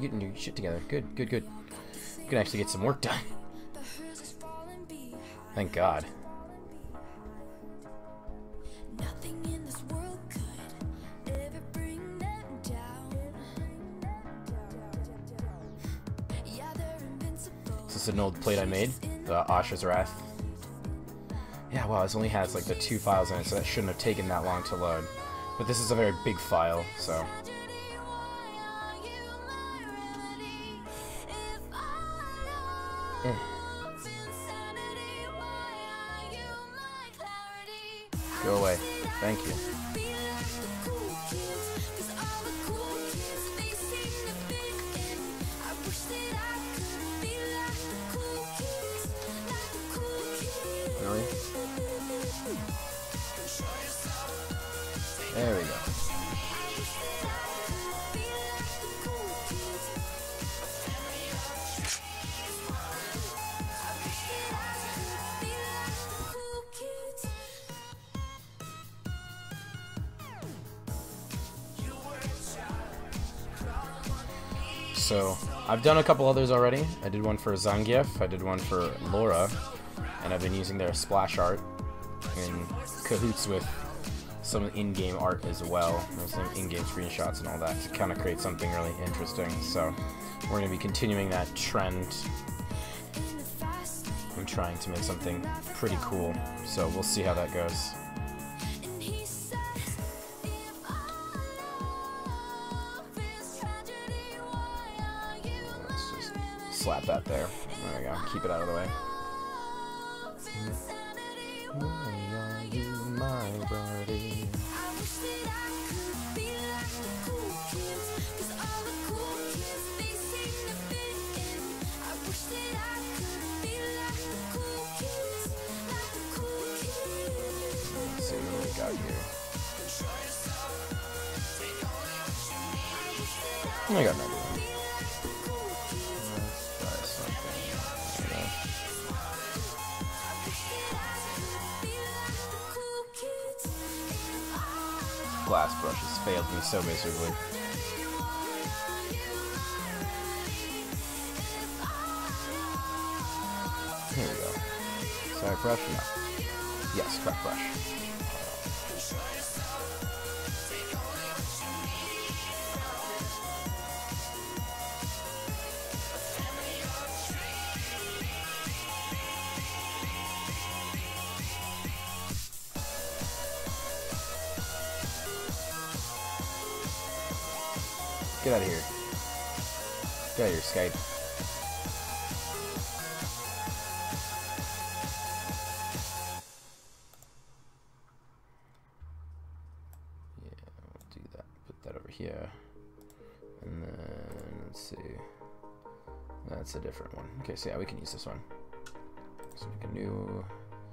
you're getting your shit together. Good, good, good. You can actually get some work done. Thank God. Is this an old plate I made? The Asha's Wrath. Yeah, wow, this only has like the 2 files in it, so that shouldn't have taken that long to load. But this is a very big file, so... Go away. Thank you. Really? There we go. So, I've done a couple others already. I did one for Zangief, I did one for Laura, and I've been using their splash art in cahoots with some in-game art as well, some in-game screenshots and all that to kind of create something really interesting. So, we're going to be continuing that trend. I'm trying to make something pretty cool, so we'll see how that goes. Slap that there. There we go. Keep it out of the way. Why are you my buddy? Let's see what we got here. I got nothing. Glass brush has failed me so miserably. Here we go. Sorry, brush? No. Yes, correct brush. Get out of here. Get out of here, Skype. Yeah, we'll do that. Put that over here. And then, let's see. That's a different one. Okay, so yeah, we can use this one. Let's make a new...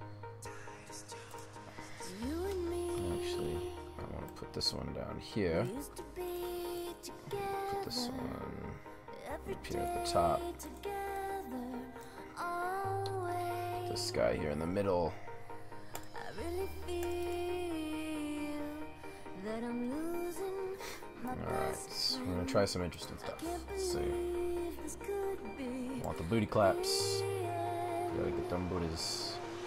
Actually, I want to put this one down here. Put this one up here at the top. This guy here in the middle. Alright, so we're gonna try some interesting stuff. Let's see. Want the booty claps. Gotta get them booties.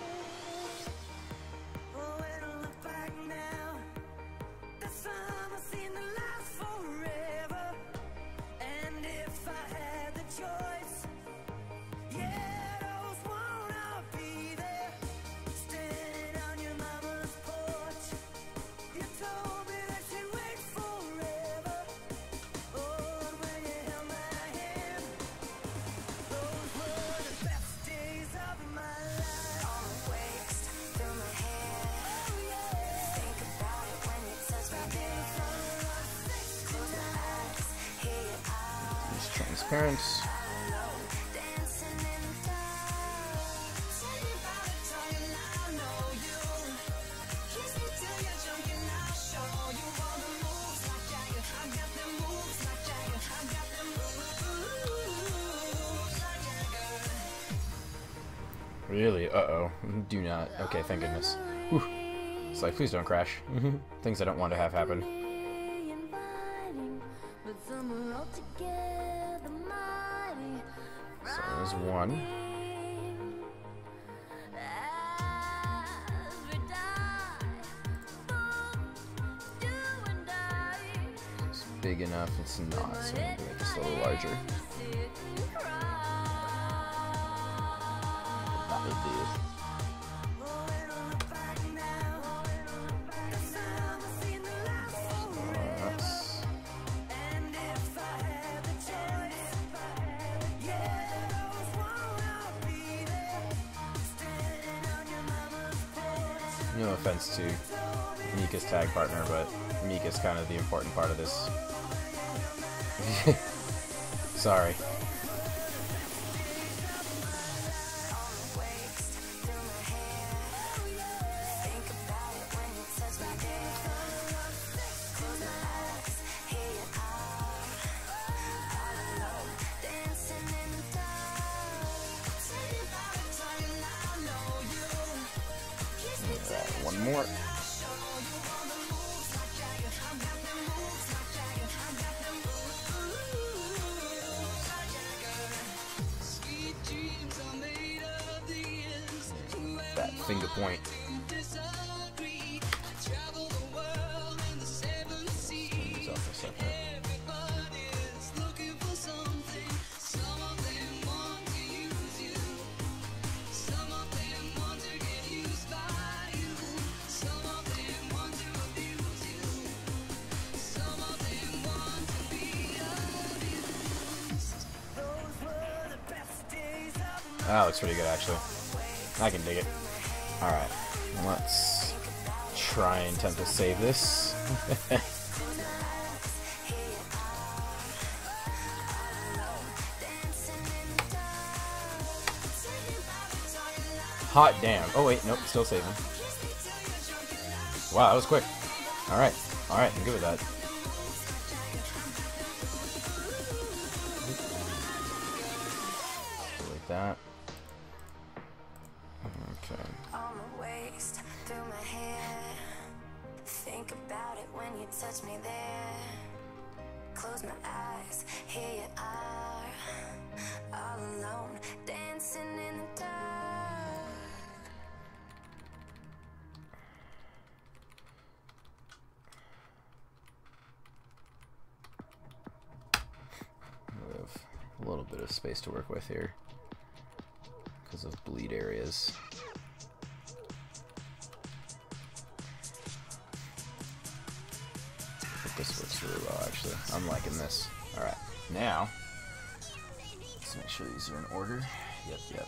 Transparent. Really? Uh-oh. Do not. Okay, thank goodness. Whew. It's like, please don't crash. Things I don't want to have happen. There's one. It's big enough. It's not, so I'm going to make this a little larger. That would be it. No offense to Mika's tag partner, but Mika's kind of the important part of this. Sorry. One more. That finger point. Use off a second. That looks pretty good, actually. I can dig it. Alright, let's try and attempt to save this. Hot damn. Oh wait, nope, still saving. Wow, that was quick. Alright, alright, I'm good with that. Like that. Okay. On the waist, through my hair. Think about it when you touch me there. Close my eyes, here you are, all alone, dancing in the dark. We have a little bit of space to work with here because of bleed areas. I think this works really well, actually. I'm liking this. Alright, now, let's make sure these are in order. Yep, yep.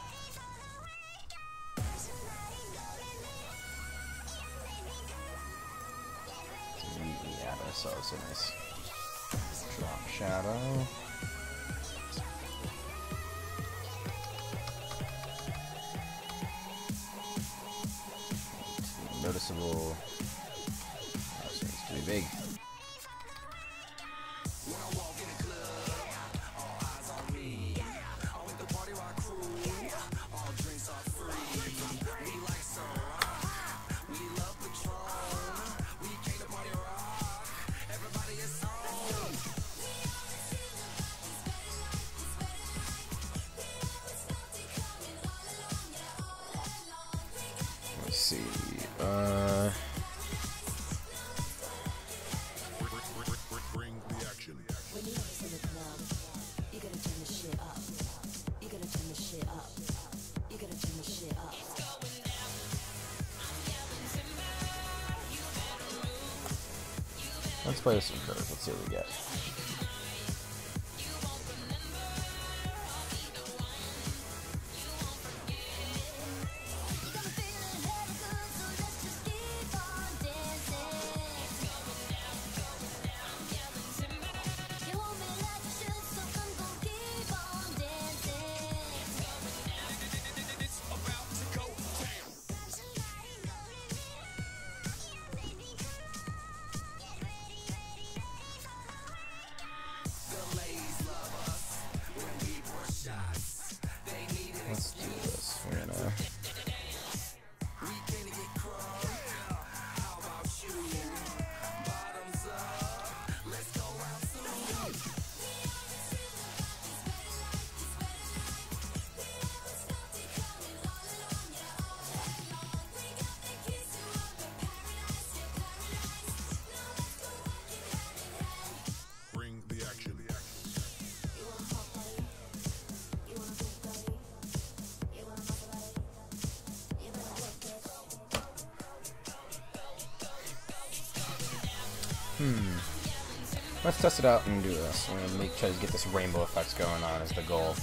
Yeah, I saw so nice. Drop shadow. Noticeable. Oh, this one's pretty big. Let's see. Bring the action. When you listen to the club, you gotta turn the shit up. You gotta turn the shit up. You gotta turn the shit up. Let's play with some curves. Let's see what we get. Let's test it out and do this. I'm gonna try to get this rainbow effects going on as the goal.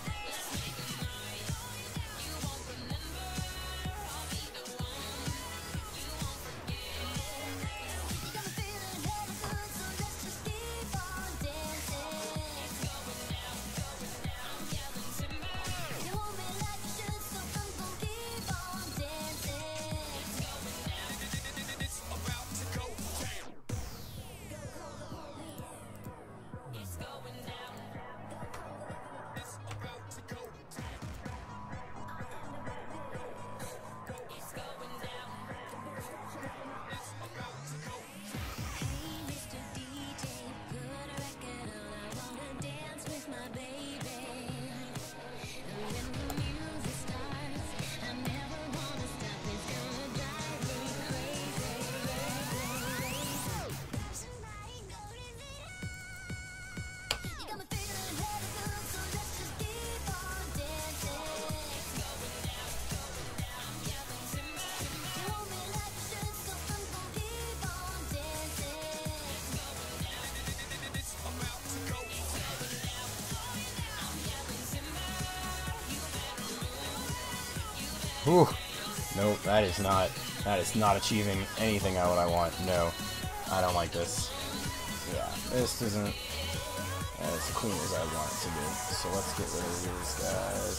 Whew. Nope, that is not achieving anything what I want. No, I don't like this. Yeah, this isn't as clean as I want it to be. So let's get rid of these guys.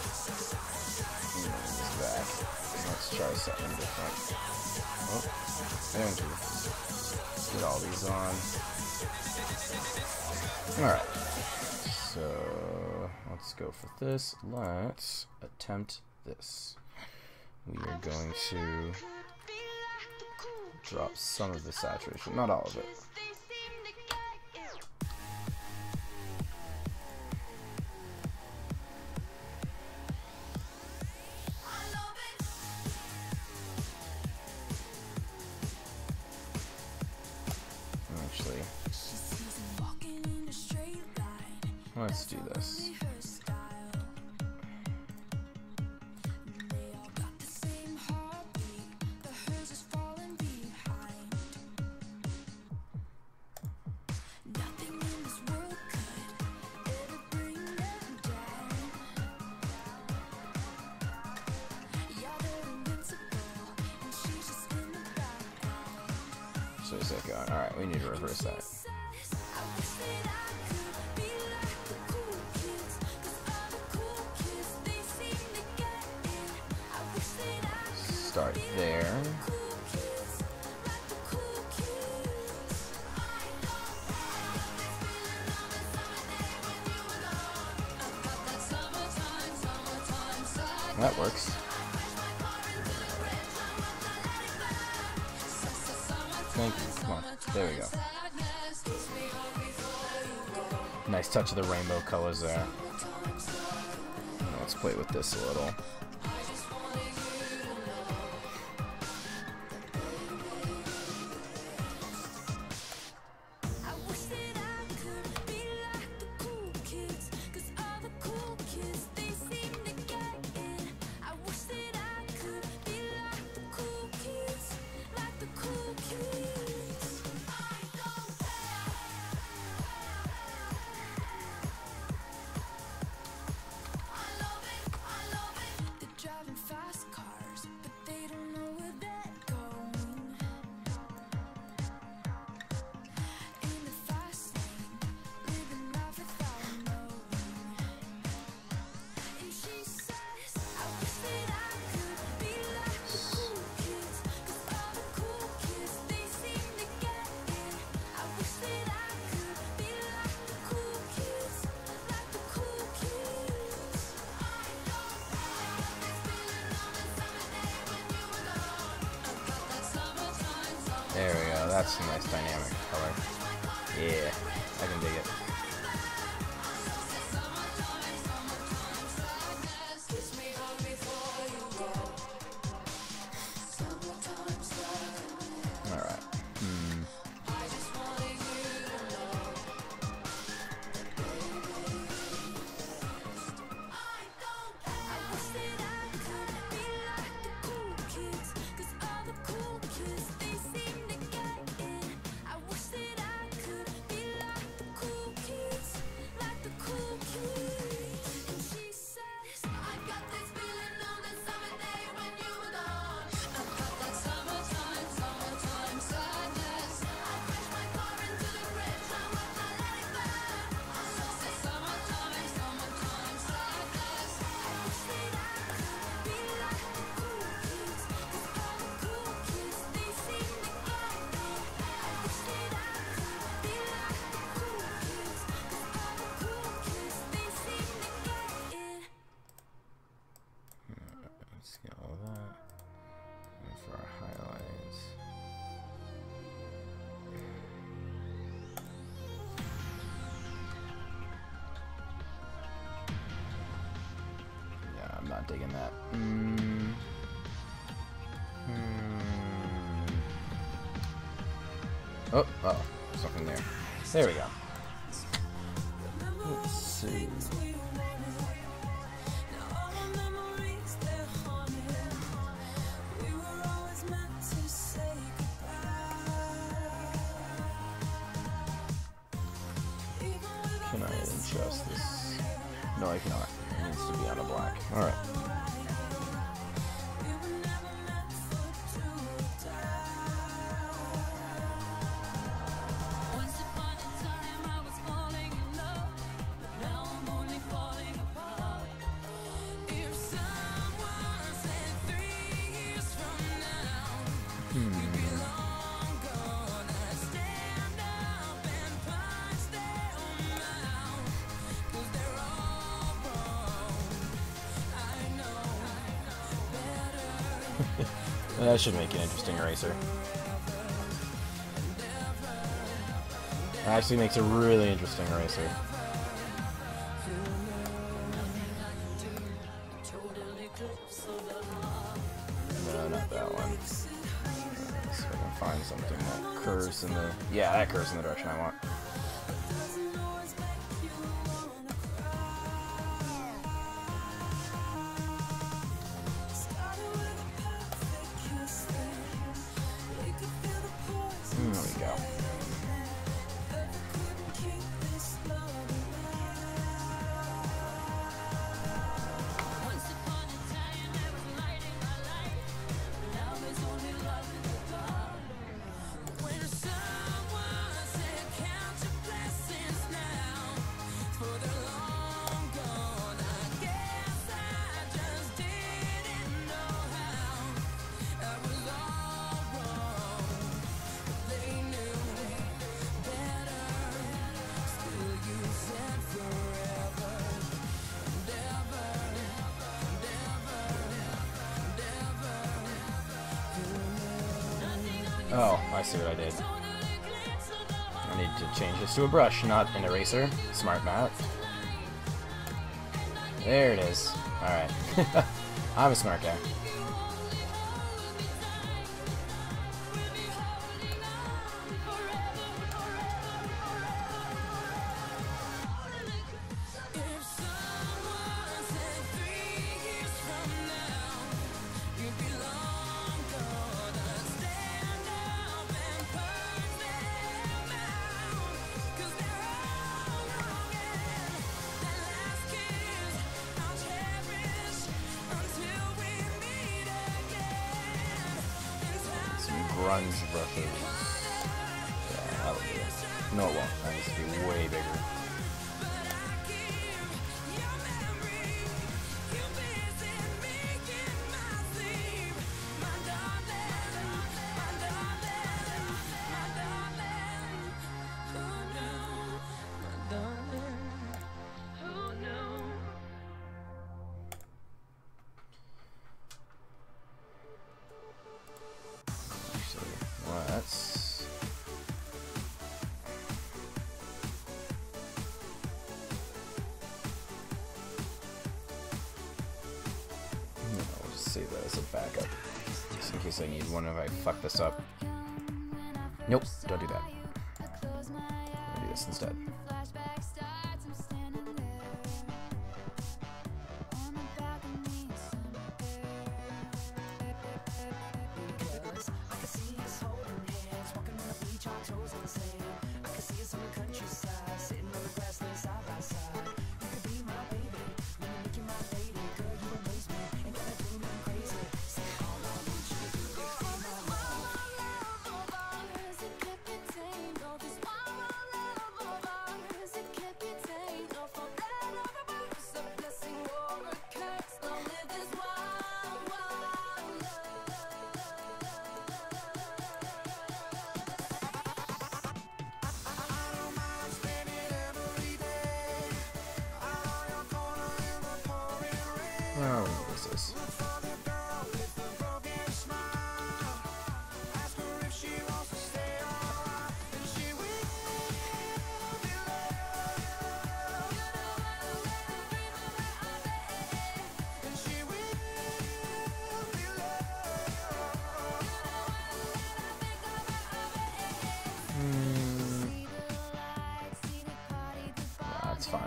Move this back. Let's try something different. Oh, thank you. Let's get all these on. Alright. So let's go for this. Let's attempt this. We are going to drop some of the saturation, not all of it. Actually, let's do this. So is that going? Alright, we need to reverse that. Start there. That works. Thank you. Come on. There we go. Nice touch of the rainbow colors there. Now let's play with this a little. There we go, that's a nice dynamic color. Yeah, I can dig it. Alright. digging that. Oh, something there. There we go. Let's see. Can I adjust this? No, I cannot. It needs to be on a black. Alright. That should make an interesting eraser. Actually makes a really interesting eraser. No, not that one. So I can find something that curves in the... Yeah, that curves in the direction I want. There we go. Oh, I see what I did. I need to change this to a brush, not an eraser. Smart Matt. There it is. Alright. I'm a smart guy. Grunge brushes. Yeah, that'll do it. No, it won't. That needs to be way bigger. Well, that's... No, I'll just save that as a backup. Just in case I need one if I fuck this up. Nope, don't do that. I'll do this instead. Oh, what is this? fine.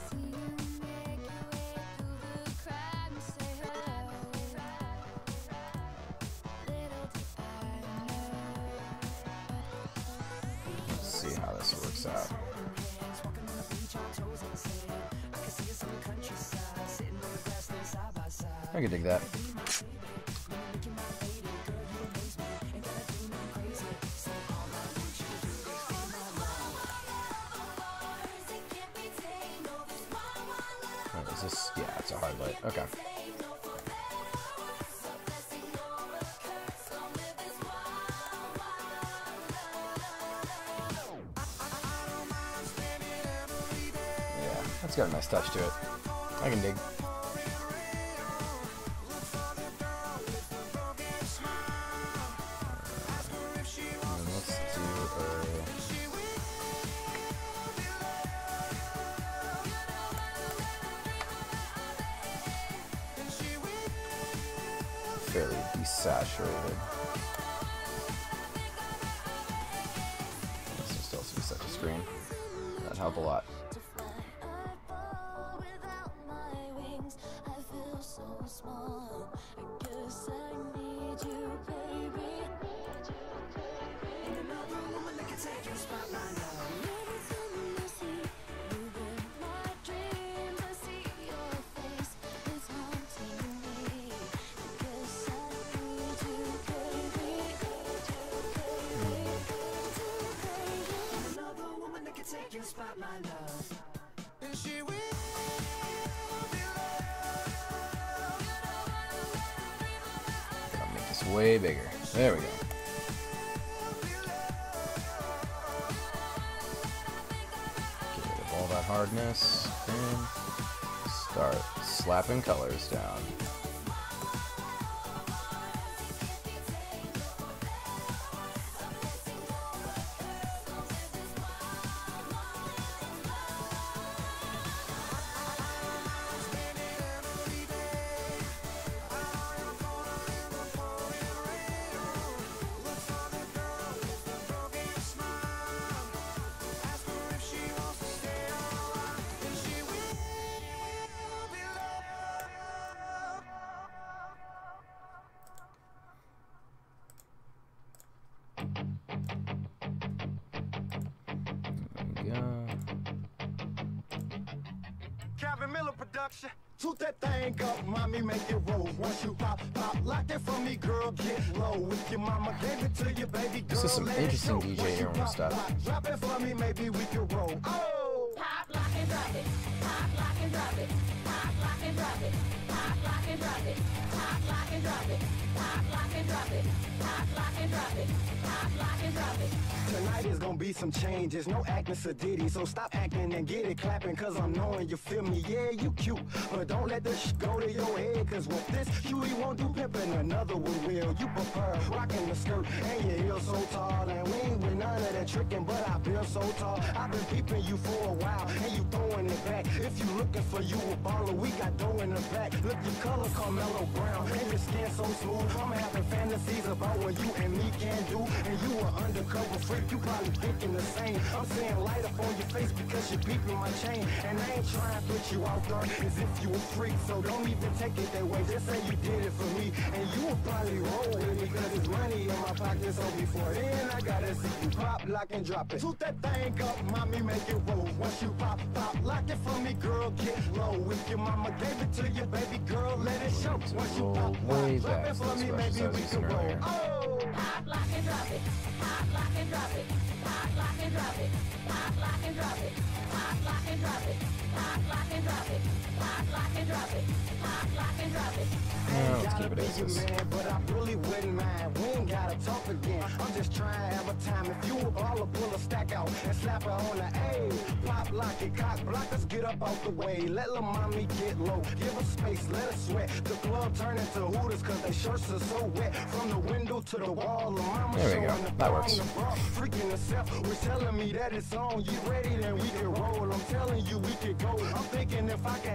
Let's see how this works out. I can dig that. Oh, is this? Yeah, it's a hard light. Okay. Yeah, that's got a nice touch to it. I can dig. Fairly desaturated. This will still see such a screen. That'd help a lot. I'll make this way bigger. There we go. Get rid of all that hardness and start slapping colors down. Production. Toot that thing up, mommy, make it roll. Once you pop, like that for me, girl, get low. If your mama gave it to you, baby girl, This is some interesting DJing stuff. Drop it for me, maybe we can roll. Oh! Pop, lock, and drop it. Pop, lock, and drop it. Pop, lock, and drop it. Pop, lock, and drop it. Pop, lock, and drop it. Pop, lock, and drop it. Pop, lock, and drop it. Pop, lock, and drop it. Tonight is gonna be some changes, no acting sedity, so stop acting and get it clapping, cause I'm knowing you feel me. Yeah, you cute, but don't let this go to your head, cause with this, you won't do pimping, another one will. You prefer rocking the skirt and your heels so tall, and we ain't with none of that tricking, but I feel so tall. I've been peeping you for a while, and you throwing it back. If you looking for you a baller, we got dough in the back. Look, your color Carmelo Brown, and your skin so smooth. I'm having fantasies about what you and me can do, and you are undercover freak. You probably thinking the same. I'm saying light up on your face because you're peeping my chain. And I ain't trying to put you out there as if you a freak. So don't even take it that way. Just say you did it for me. And you will probably roll with me because there's money in my pocket. So before then, I gotta see you pop, lock, and drop it. Toot that thing up, mommy, make it roll. Once you pop, lock it for me, girl, get low. If your mama gave it to you, baby girl, let it show. Once you pop, drop it for me, maybe we can roll. Oh! Pop, lock, and drop it. Pop, lock, and drop it. Pop, lock, and drop it. Pop, lock, and drop it. Pop, lock, and drop it. Pop, lock, and drop it. Pop, lock, and drop it. Pop, lock, and drop it. Let's keep it as this. Man, but I really wouldn't mind. We ain't gotta talk again. I'm just trying to have a time. If you a baller, pull a stack out and slap her on the A. Pop, lock it, cock blockers, get up out the way. Let lil' mommy get low. Give her space, let her sweat. The club turn into hooters cause they shirts are so wet. From the window to the wall, the mama there we go. That works. Freaking herself was telling me that it's on. You ready? Then we can roll. I'm telling you we can go. I'm thinking if I can handle it,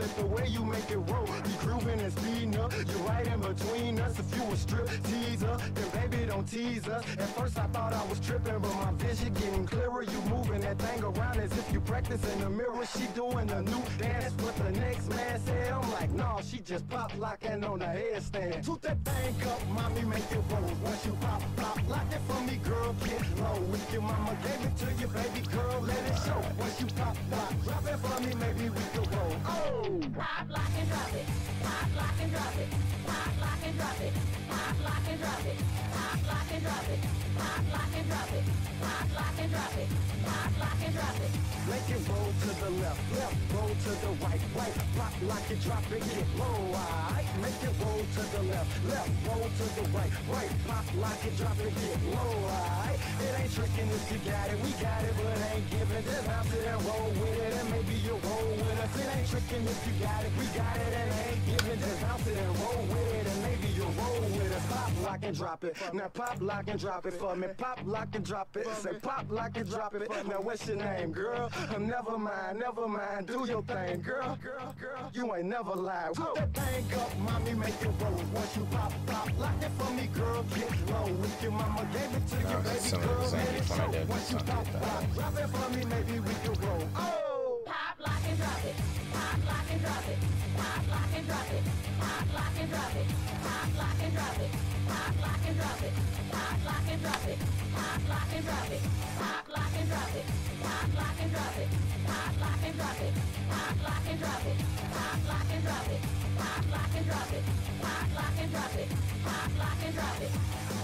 it the way you make it roll. You grooving and speeding up, you're right in between us. If you a strip teaser, then baby don't tease us. At first I thought I was tripping, but my vision getting clearer. You moving that thing around as if you practice in the mirror. She doing a new dance, what the next man said. I'm like, nah, she just pop locking on the headstand. Toot that thing up, mommy, make it roll. Once you pop, lock it for me, girl, get low. If your mama gave it to you, baby girl, let it show. Once you pop, drop it for me, maybe we can roll. Oh! Pop, lock, and drop it. Pop, lock, and drop it. Pop, lock, and drop it. Pop, lock, and drop it. Pop, lock, and drop it. Pop, lock, and drop it. Pop, lock, and drop it. Pop, lock, and drop it. Make it roll to the left, roll to the right, pop, lock it, drop it, get low, alright. Make it roll to the left, roll to the right, pop, lock it, drop it, get low, alright. It ain't tricking if you got it, we got it, but ain't giving. Just bounce it and roll with it, and maybe you'll roll with us. It ain't tricking if you got it, we got it, and ain't giving. Just bounce it and roll with it, and maybe you'll roll with us. Pop, lock and drop it, now pop, lock and drop it for me. Pop, lock and drop it, say pop, lock and drop it. Now what's your name, girl? Never mind, do your thing, girl. You ain't never lied. Put that thing up, mommy, make it roll. Once you pop, lock it for me, girl, get low. If your mama gave it to you, baby girl, let it show. Once you pop, drop it for me, maybe we can roll. Oh! Pop, lock, and drop it. Pop, lock, and drop it. Pop, lock, and drop it. Pop, lock, and drop it. Pop, lock, and drop it. Pop, lock, and drop it. Pop, lock, and drop it. Pop, lock, and drop it. Pop, lock, and drop it. Pop, lock, and drop it. Pop, lock, and drop it. Pop, lock, and drop it. Pop, lock, and drop it. Pop, lock, and drop it. Pop, lock, and drop it. Pop, lock, and drop it.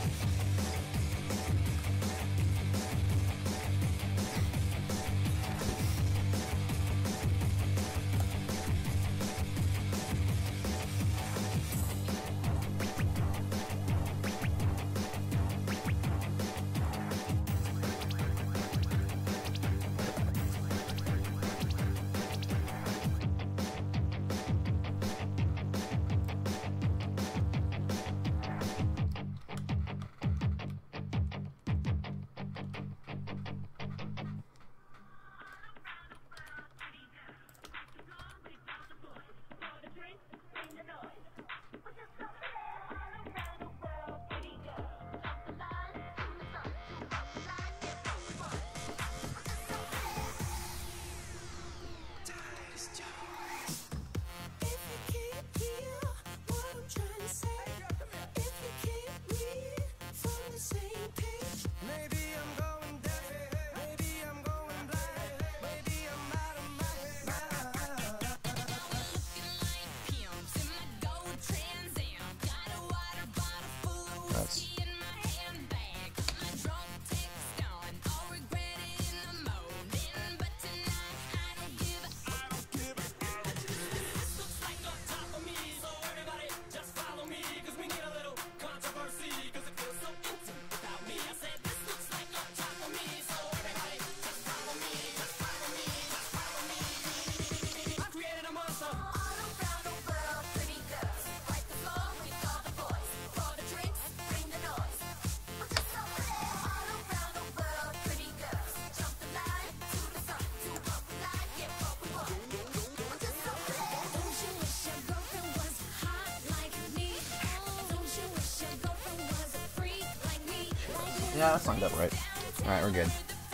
Yeah, that song's up right. Alright, we're good.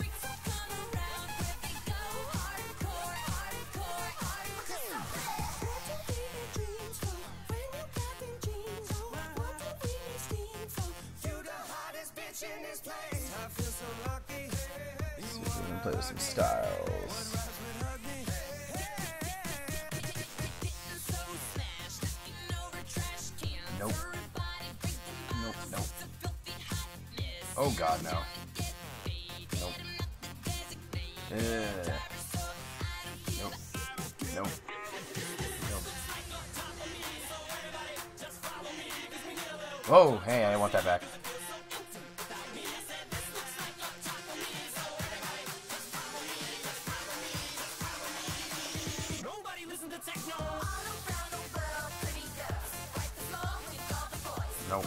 Let's see if we can play with some styles. Nope. Nope, nope. Oh god, no. Nope. Nope. Nope. Nope. Whoa, hey, I want that back. Nope.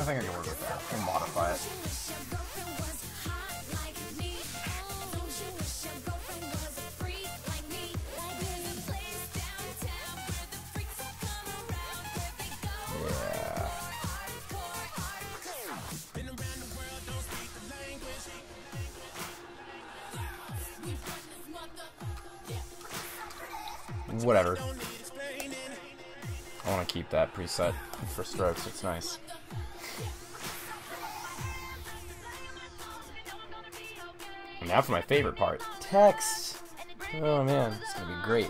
think I can work with that. We'll modify it. Whatever. I want to keep that preset for strokes, it's nice. And now for my favorite part, text! Oh man, it's gonna be great.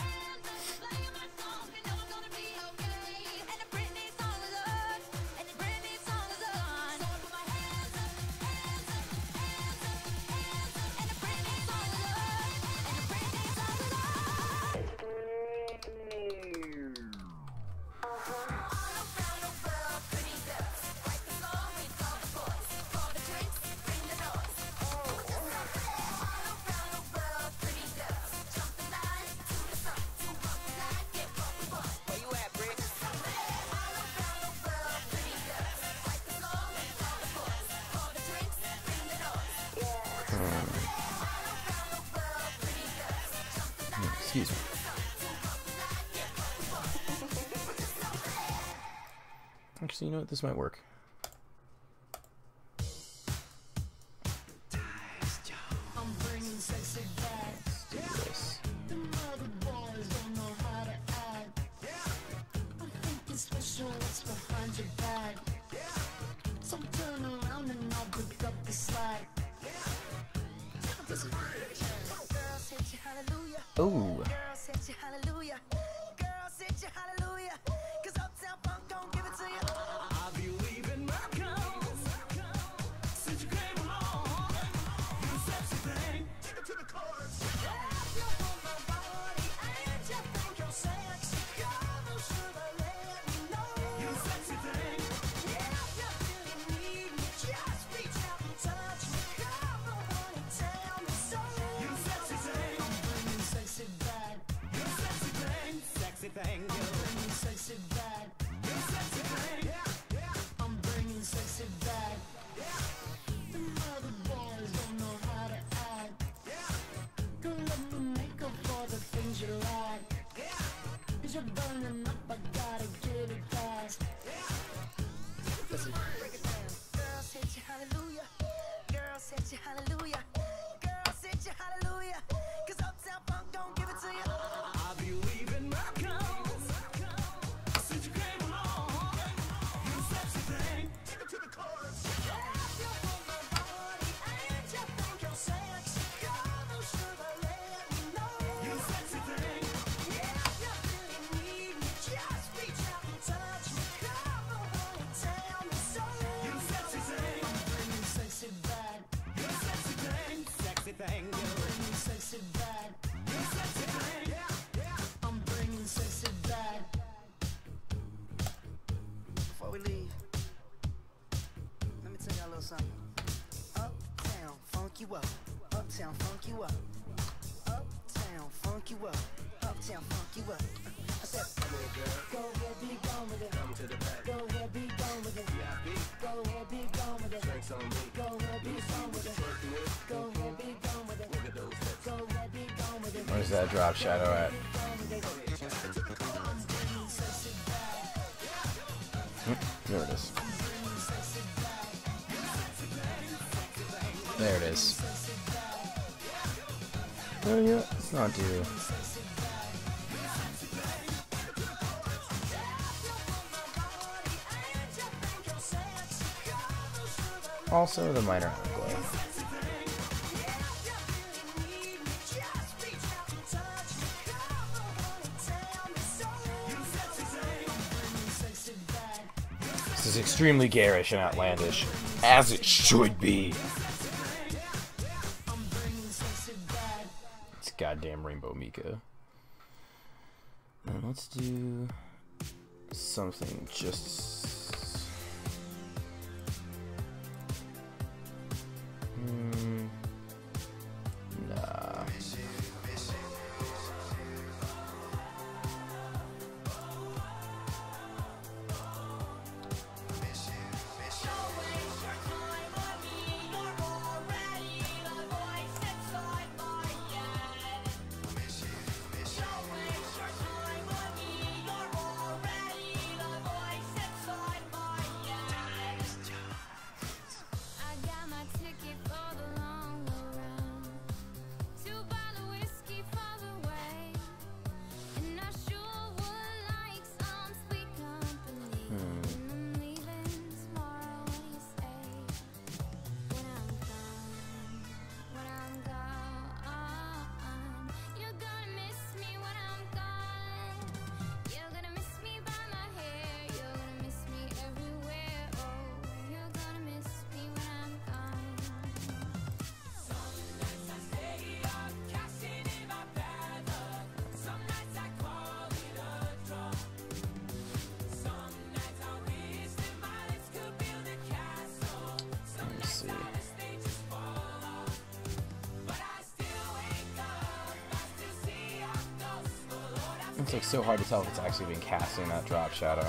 Excuse me. Actually, you know what? This might work. Let's do this. Ooh. Before we leave, let me tell y'all a little something. Uptown, funk you up. Uptown, funk you up. Uptown, funk you up. Uptown, funk you up. I said, go ahead, be gone with it. Come to the back. Go ahead, be gone with it. Go ahead, be gone with it. Drinks on me. Go ahead, be gone with it. Go ahead, be gone with it. Look at those hips. Go ahead, be gone with it. Where's that drop shadow at? There it is. There it is. Oh yeah, it's not due. Also the minor glow. This is extremely garish and outlandish, as it should be. It's goddamn Rainbow Mika. And let's do something just... nah. It's like so hard to tell if it's actually been casting that drop shadow.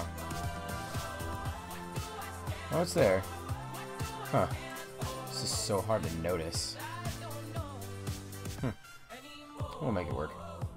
Oh, it's there. Huh. This is so hard to notice. We'll make it work.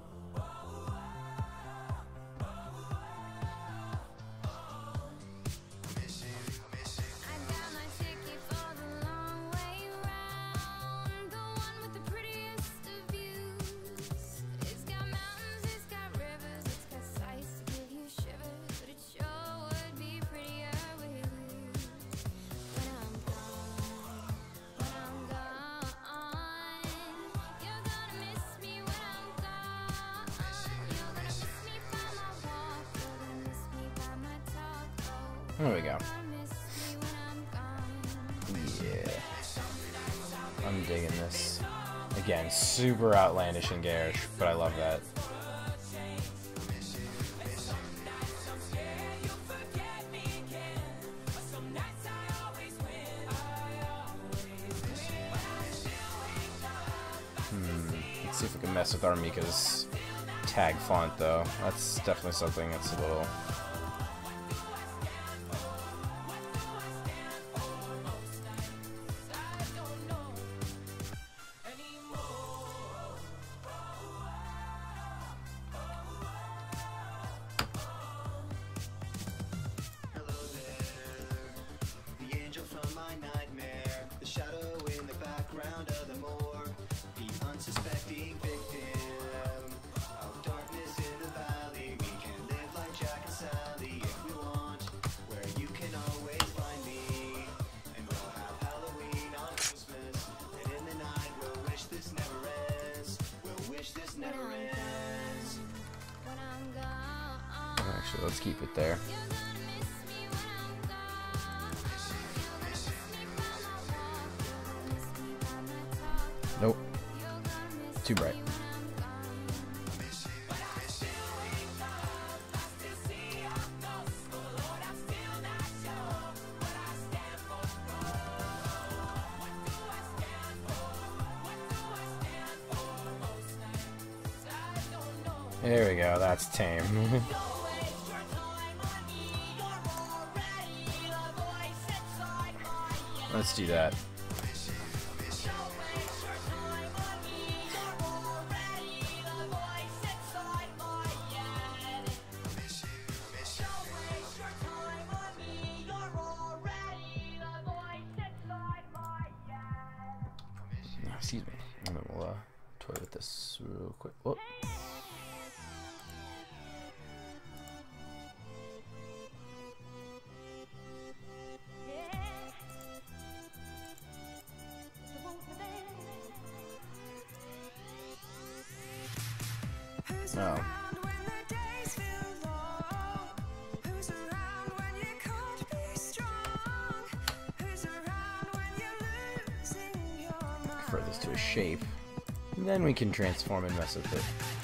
There we go. Yeah. I'm digging this. Again, super outlandish and garish, but I love that. Let's see if we can mess with our Mika's tag font, though. That's definitely something that's a little... Actually, let's keep it there. Nope. Too bright. There we go, that's tame. Let's do that. Excuse me. And then we'll toy with this real quick. Whoop. Oh. Convert this to a shape, and then we can transform and mess with it.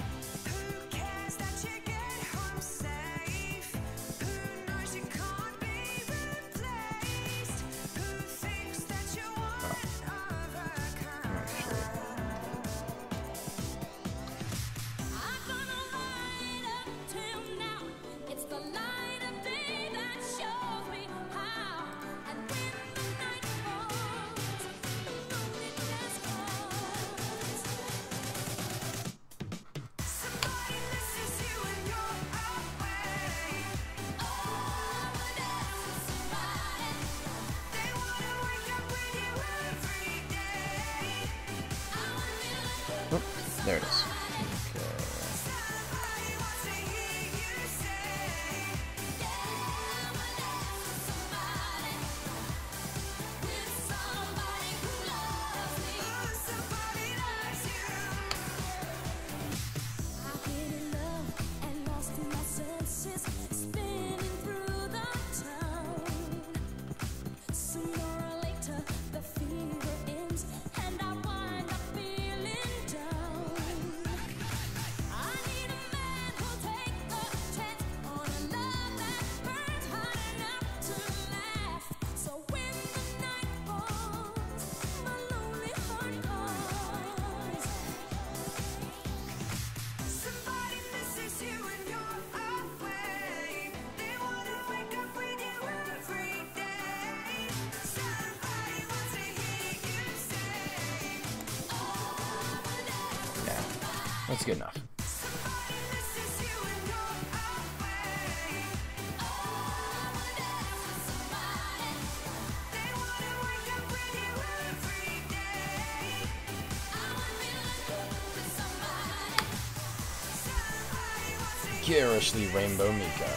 Oh, there it is. Okay. That's good enough. Garishly Rainbow Mika.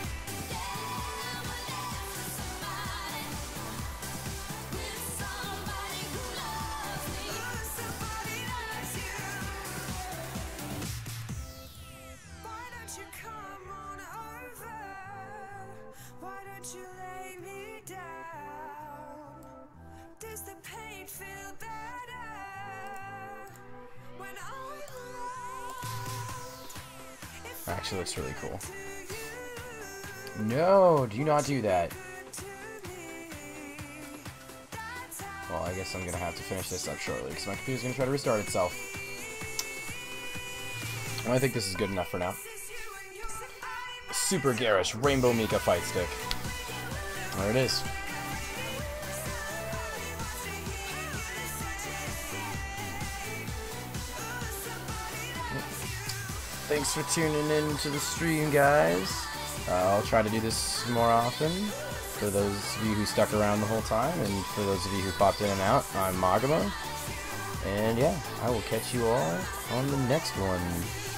Actually looks really cool. No, do not do that. Well, I guess I'm gonna have to finish this up shortly because my computer's gonna try to restart itself. Well, I think this is good enough for now. Super Garish Rainbow Mika Fight Stick. There it is. Thanks for tuning in to the stream, guys. I'll try to do this more often. For those of you who stuck around the whole time, and for those of you who popped in and out, I'm Maguma. And yeah, I will catch you all on the next one.